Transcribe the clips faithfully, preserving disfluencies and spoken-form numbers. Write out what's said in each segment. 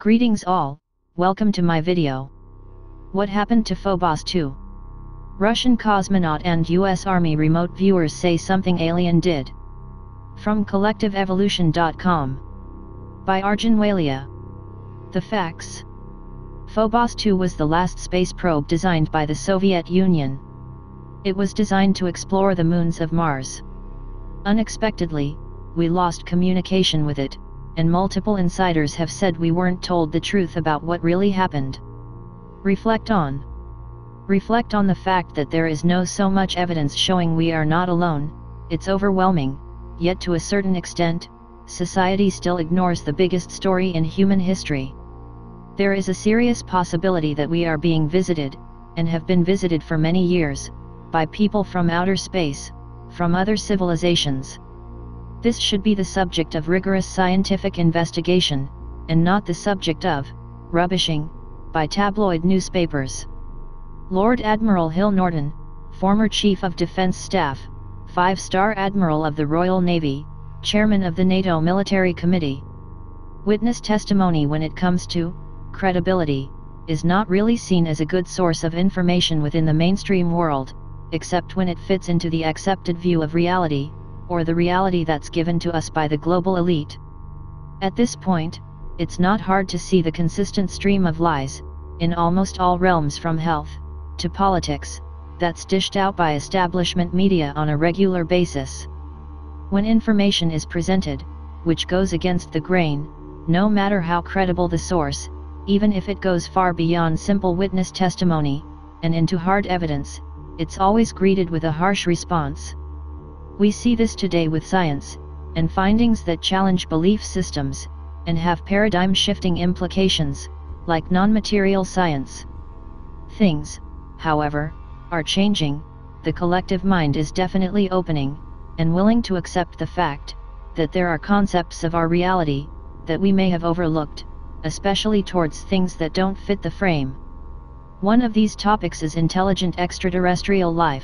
Greetings all, welcome to my video. What happened to Phobos two? Russian cosmonaut and U S Army remote viewers say something alien did. From collective evolution dot com. By Arjun Walia. The facts. Phobos two was the last space probe designed by the Soviet Union. It was designed to explore the moons of Mars. Unexpectedly, we lost communication with it, and multiple insiders have said we weren't told the truth about what really happened. Reflect on. Reflect on the fact that there is no so much evidence showing we are not alone. It's overwhelming, yet to a certain extent, society still ignores the biggest story in human history. There is a serious possibility that we are being visited, and have been visited for many years, by people from outer space, from other civilizations. This should be the subject of rigorous scientific investigation, and not the subject of rubbishing by tabloid newspapers. Lord Admiral Hill Norton, former Chief of Defence Staff, five-star Admiral of the Royal Navy, Chairman of the NATO Military Committee. Witness testimony when it comes to credibility is not really seen as a good source of information within the mainstream world, except when it fits into the accepted view of reality, or the reality that's given to us by the global elite. At this point, it's not hard to see the consistent stream of lies, in almost all realms from health, to politics, that's dished out by establishment media on a regular basis. When information is presented, which goes against the grain, no matter how credible the source, even if it goes far beyond simple witness testimony, and into hard evidence, it's always greeted with a harsh response. We see this today with science, and findings that challenge belief systems, and have paradigm-shifting implications, like non-material science. Things, however, are changing. The collective mind is definitely opening, and willing to accept the fact that there are concepts of our reality that we may have overlooked, especially towards things that don't fit the frame. One of these topics is intelligent extraterrestrial life.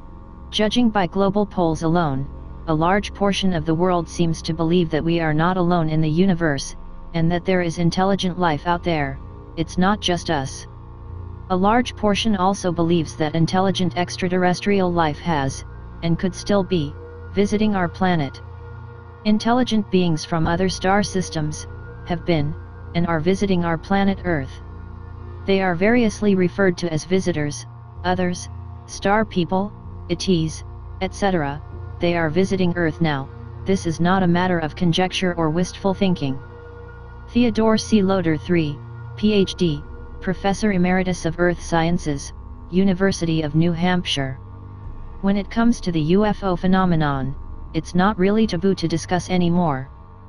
Judging by global polls alone, a large portion of the world seems to believe that we are not alone in the universe, and that there is intelligent life out there. It's not just us. A large portion also believes that intelligent extraterrestrial life has, and could still be, visiting our planet. Intelligent beings from other star systems have been, and are visiting our planet Earth. They are variously referred to as visitors, others, star people, E Ts, et cetera. They are visiting Earth now. This is not a matter of conjecture or wistful thinking. Theodore C. Loder the third, P H D, Professor Emeritus of Earth Sciences, University of New Hampshire. When it comes to the U F O phenomenon, it's not really taboo to discuss anymore.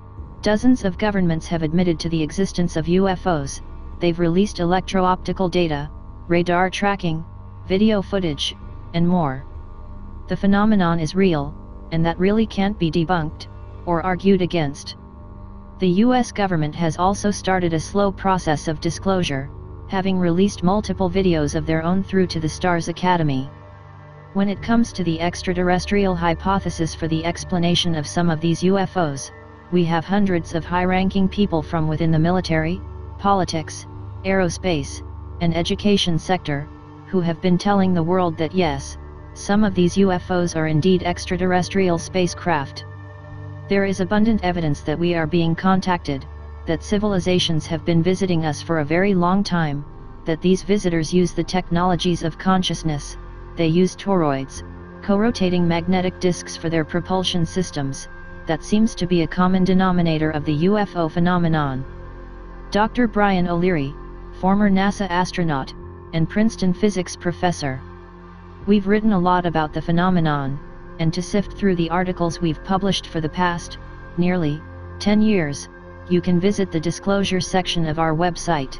Dozens of governments have admitted to the existence of U F Os. They've released electro-optical data, radar tracking, video footage, and more. The phenomenon is real, and that really can't be debunked, or argued against. The U S government has also started a slow process of disclosure, having released multiple videos of their own through to the Stars Academy. When it comes to the extraterrestrial hypothesis for the explanation of some of these U F Os, we have hundreds of high-ranking people from within the military, politics, aerospace, and education sector, who have been telling the world that yes, some of these U F Os are indeed extraterrestrial spacecraft. There is abundant evidence that we are being contacted, that civilizations have been visiting us for a very long time, that these visitors use the technologies of consciousness. They use toroids, co-rotating magnetic disks for their propulsion systems. That seems to be a common denominator of the U F O phenomenon. Doctor Brian O'Leary, former NASA astronaut, and Princeton physics professor. We've written a lot about the phenomenon, and to sift through the articles we've published for the past, nearly, ten years, you can visit the disclosure section of our website.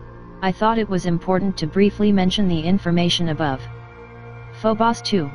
I thought it was important to briefly mention the information above. Phobos two.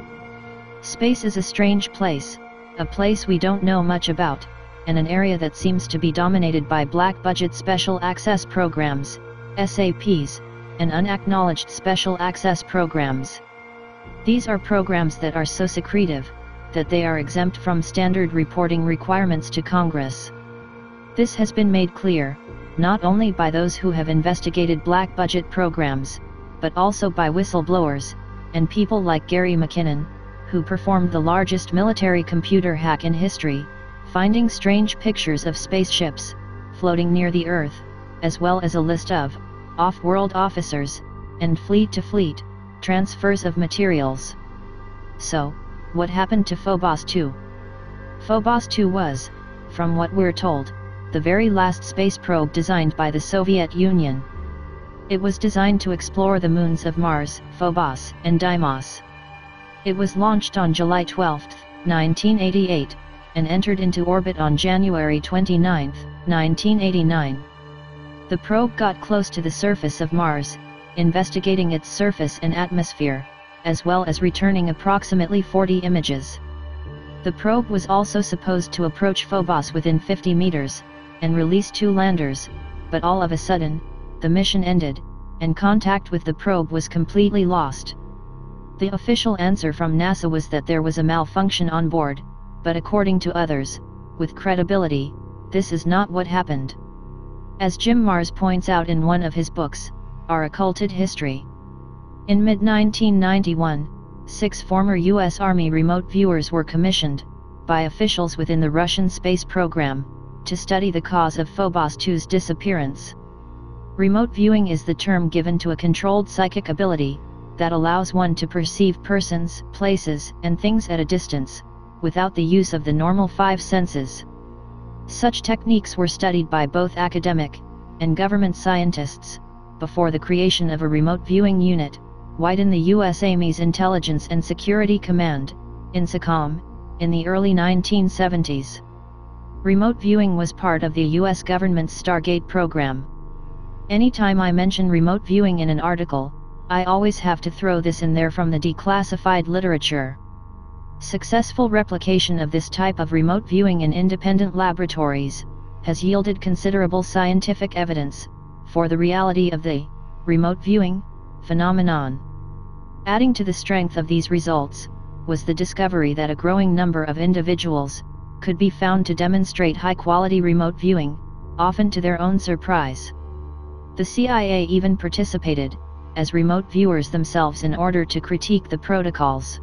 Space is a strange place, a place we don't know much about, and an area that seems to be dominated by black-budget special access programs, S A Ps, and unacknowledged special access programs. These are programs that are so secretive, that they are exempt from standard reporting requirements to Congress. This has been made clear, not only by those who have investigated black budget programs, but also by whistleblowers, and people like Gary McKinnon, who performed the largest military computer hack in history, finding strange pictures of spaceships floating near the Earth, as well as a list of off-world officers and fleet-to-fleet transfers of materials. So, what happened to Phobos two? Phobos two was, from what we're told, the very last space probe designed by the Soviet Union. It was designed to explore the moons of Mars, Phobos, and Deimos. It was launched on July twelfth, nineteen eighty-eight, and entered into orbit on January twenty-ninth, nineteen eighty-nine. The probe got close to the surface of Mars, investigating its surface and atmosphere, as well as returning approximately forty images. The probe was also supposed to approach Phobos within fifty meters, and release two landers, but all of a sudden, the mission ended, and contact with the probe was completely lost. The official answer from NASA was that there was a malfunction on board, but according to others, with credibility, this is not what happened. As Jim Marrs points out in one of his books, Our Occulted History. In mid nineteen ninety-one, six former U S Army remote viewers were commissioned, by officials within the Russian space program, to study the cause of Phobos two's disappearance. Remote viewing is the term given to a controlled psychic ability, that allows one to perceive persons, places, and things at a distance, without the use of the normal five senses. Such techniques were studied by both academic and government scientists, before the creation of a remote viewing unit, within the U S Army's Intelligence and Security Command, INSACOM, in the early nineteen seventies. Remote viewing was part of the U S government's Stargate program. Anytime I mention remote viewing in an article, I always have to throw this in there from the declassified literature. Successful replication of this type of remote viewing in independent laboratories has yielded considerable scientific evidence for the reality of the remote viewing phenomenon. Adding to the strength of these results was the discovery that a growing number of individuals could be found to demonstrate high-quality remote viewing, often to their own surprise. The C I A even participated as remote viewers themselves in order to critique the protocols.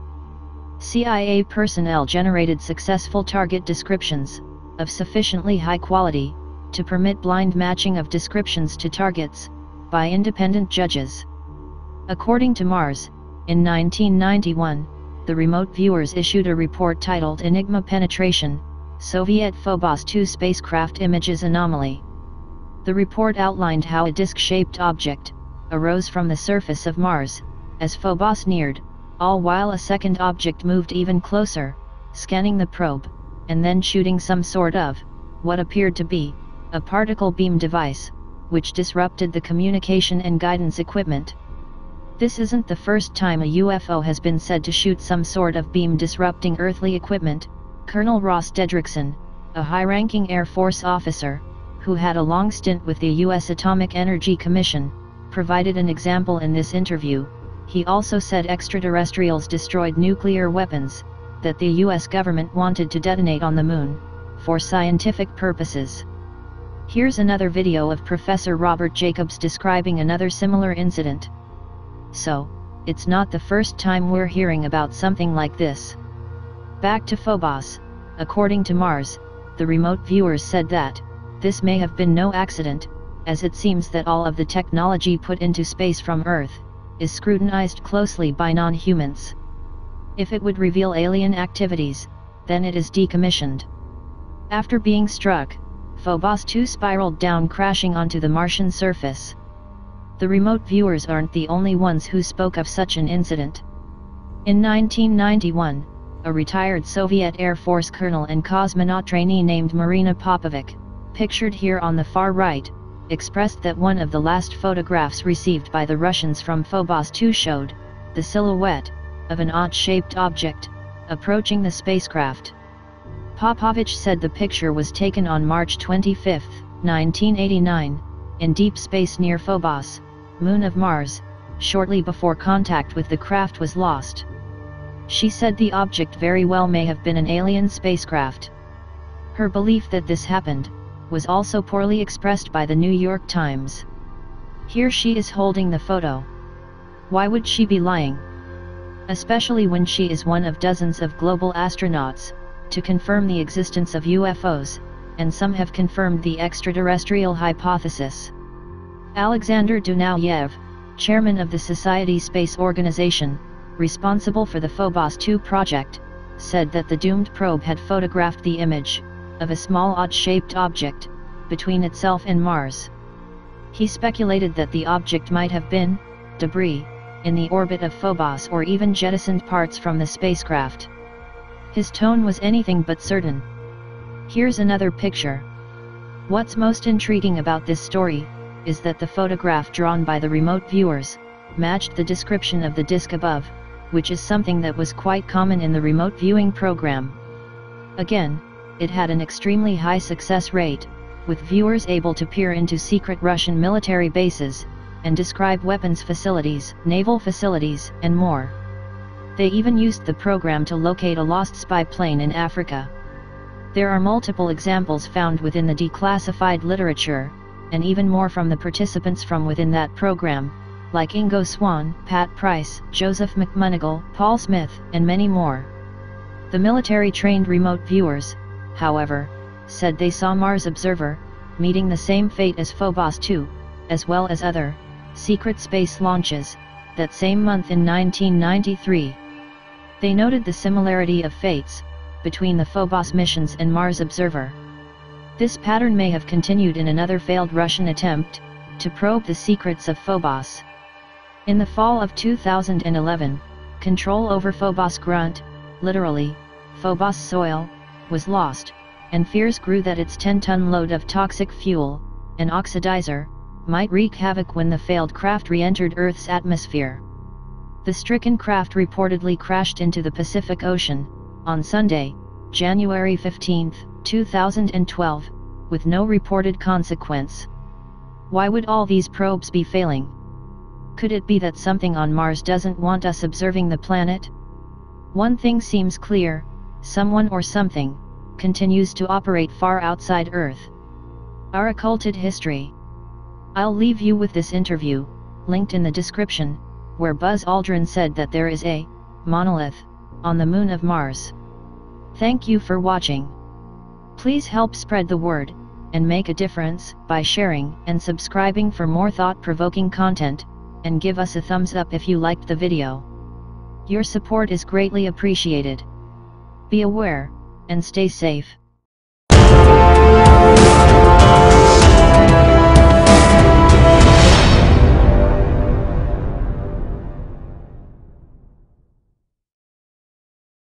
C I A personnel generated successful target descriptions, of sufficiently high quality, to permit blind matching of descriptions to targets, by independent judges. According to Marrs, in nineteen ninety-one, the remote viewers issued a report titled Enigma Penetration, Soviet Phobos two Spacecraft Images Anomaly. The report outlined how a disc-shaped object arose from the surface of Mars, as Phobos neared, all while a second object moved even closer, scanning the probe, and then shooting some sort of, what appeared to be, a particle beam device, which disrupted the communication and guidance equipment. This isn't the first time a U F O has been said to shoot some sort of beam disrupting earthly equipment. Colonel Ross Dedrickson, a high-ranking Air Force officer, who had a long stint with the U S Atomic Energy Commission, provided an example in this interview. He also said extraterrestrials destroyed nuclear weapons, that the U S government wanted to detonate on the moon, for scientific purposes. Here's another video of Professor Robert Jacobs describing another similar incident. So, it's not the first time we're hearing about something like this. Back to Phobos, according to Marrs, the remote viewers said that, this may have been no accident, as it seems that all of the technology put into space from Earth is scrutinized closely by non-humans. If it would reveal alien activities, then it is decommissioned. After being struck, Phobos two spiraled down, crashing onto the Martian surface. The remote viewers aren't the only ones who spoke of such an incident. In nineteen ninety-one, a retired Soviet Air Force colonel and cosmonaut trainee named Marina Popovic, pictured here on the far right, expressed that one of the last photographs received by the Russians from Phobos two showed the silhouette of an odd-shaped object approaching the spacecraft. Popovich said the picture was taken on March twenty-fifth, nineteen eighty-nine, in deep space near Phobos, moon of Mars, shortly before contact with the craft was lost. She said the object very well may have been an alien spacecraft. Her belief that this happened was also poorly expressed by the New York Times. Here she is holding the photo. Why would she be lying? Especially when she is one of dozens of global astronauts to confirm the existence of U F Os, and some have confirmed the extraterrestrial hypothesis. Alexander Dunayev, chairman of the Society Space Organization, responsible for the Phobos two project, said that the doomed probe had photographed the image of a small odd-shaped object between itself and Mars. He speculated that the object might have been debris in the orbit of Phobos or even jettisoned parts from the spacecraft. His tone was anything but certain. Here's another picture. What's most intriguing about this story is that the photograph drawn by the remote viewers matched the description of the disk above, which is something that was quite common in the remote viewing program. Again, it had an extremely high success rate, with viewers able to peer into secret Russian military bases and describe weapons facilities, naval facilities, and more. They even used the program to locate a lost spy plane in Africa. There are multiple examples found within the declassified literature, and even more from the participants from within that program, like Ingo Swann, Pat Price, Joseph McMoneagle, Paul Smith, and many more. The military-trained remote viewers, however, said they saw Mars Observer meeting the same fate as Phobos two, as well as other secret space launches that same month in nineteen ninety-three. They noted the similarity of fates between the Phobos missions and Mars Observer. This pattern may have continued in another failed Russian attempt to probe the secrets of Phobos. In the fall of two thousand eleven, control over Phobos grunt, literally, Phobos soil, was lost, and fears grew that its ten-ton load of toxic fuel, an oxidizer, might wreak havoc when the failed craft re-entered Earth's atmosphere. The stricken craft reportedly crashed into the Pacific Ocean on Sunday, January fifteenth, two thousand twelve, with no reported consequence. Why would all these probes be failing? Could it be that something on Mars doesn't want us observing the planet? One thing seems clear: someone or something continues to operate far outside Earth. Our occulted history. I'll leave you with this interview, linked in the description, where Buzz Aldrin said that there is a monolith on the moon of Mars. Thank you for watching. Please help spread the word and make a difference by sharing and subscribing for more thought-provoking content, and give us a thumbs up if you liked the video. Your support is greatly appreciated. Be aware and stay safe.